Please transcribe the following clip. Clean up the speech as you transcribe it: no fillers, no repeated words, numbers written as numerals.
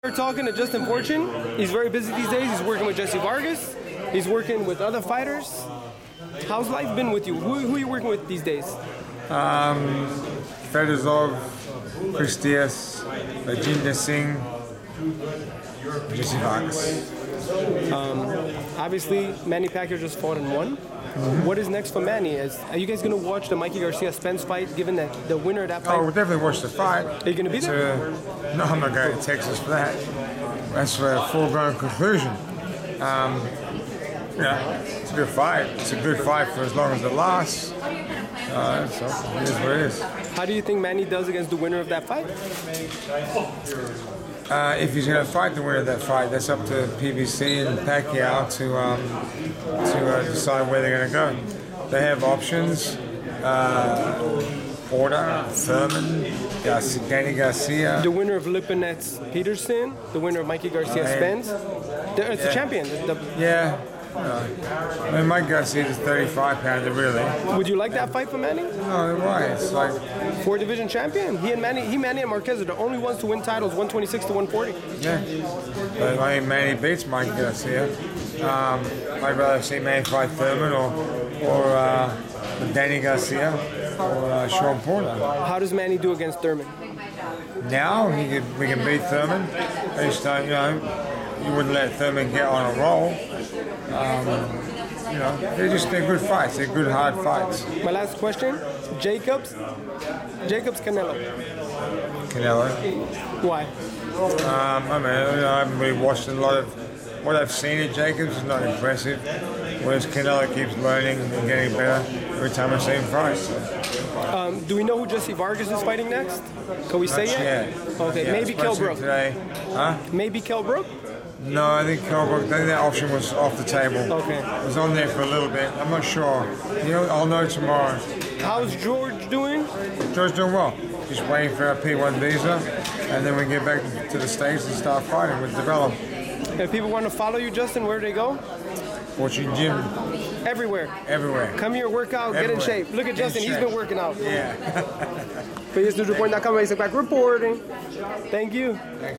We're talking to Justin Fortune. He's very busy these days. He's working with Jesse Vargas. He's working with other fighters. How's life been with you? Who are you working with these days? Fedorov, Chris Diaz, Rajinder Singh, Jesse Vargas. Obviously, Manny Pacquiao just fought and won. Mm-hmm. What is next for Manny? Are you guys going to watch the Mikey Garcia-Spence fight, given that the winner of that fight? Oh, we'll definitely watch the fight. Are you going to be there? No, I'm not going to Texas for that. That's a foregone conclusion. It's a good fight. It's a good fight for as long as it lasts. So it is what it is. How do you think Manny does against the winner of that fight? If he's going to fight the winner of that fight, that's up to PBC and Pacquiao to decide where they're going to go. They have options. Porter, Thurman, Danny Garcia. The winner of Lipinets Peterson, the winner of Mikey Garcia-Spence. It's a champion. I mean, Mike Garcia is 35 pounder, really. Would you like that fight for Manny? No, why? It's like 4-division champion. Manny and Marquez are the only ones to win titles, 126 to 140. Yeah. But I mean, Manny beats Mike Garcia. I'd rather see Manny fight Thurman or Danny Garcia or Sean Porter. How does Manny do against Thurman? Now we can beat Thurman. At least, you wouldn't let Thurman get on a roll. They're good fights. They're good, hard fights. My last question: Jacobs, Canelo. Why? I haven't really watched a lot of what I've seen of Jacobs. Is not impressive. Whereas Canelo keeps learning and getting better every time I see him fight. So. Do we know who Jesse Vargas is fighting next? Can we say it? Yeah. Okay, maybe Kell Brook. Maybe Kell Brook? No, I think Kell Brook, that option was off the table. Okay. It was on there for a little bit. I'm not sure. I'll know tomorrow. How's George doing? George's doing well. Just waiting for our P1 visa, and then we can get back to the States and start fighting with Develop. If people want to follow you, Justin, where do they go? Fortune Gym. Everywhere. Everywhere. Come here, work out, get in shape. Look at Justin, he's been working out. Yeah. For EsNews.com, Elie Seckbach reporting. Thank you.